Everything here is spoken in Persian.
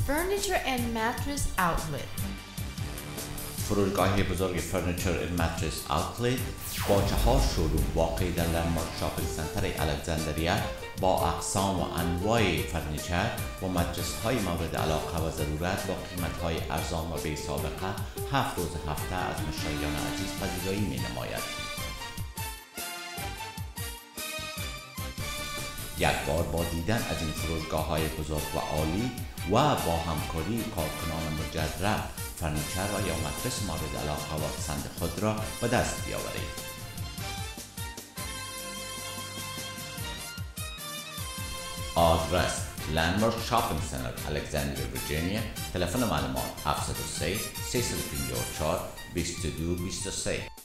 Furniture and Mattress Outlet. فروشگاه بزرگ فرنیچر این ماتریس آوتلت با 4 شوروم واقع در لندمارک شاپینگ سنتر الکساندریا با اقسام و انواع فرنیچر و ماتریس های مورد علاقه و ضرورت با قیمت های ارزان و بی سابقه 7 روز هفته از مشتریان عزیز پذیرایی می نماید. یک بار با دیدن از این فروشگاه های بزرگ و عالی و با همکاری کارکنان مجرب فرنیچر و یا ماتریس مورد علاقه و پسند خود را به دست بیاورید. آدرس لندمارک شاپینگ سنتر الکساندریا ویرجینیا. تلفن معلومات 703 354 2223.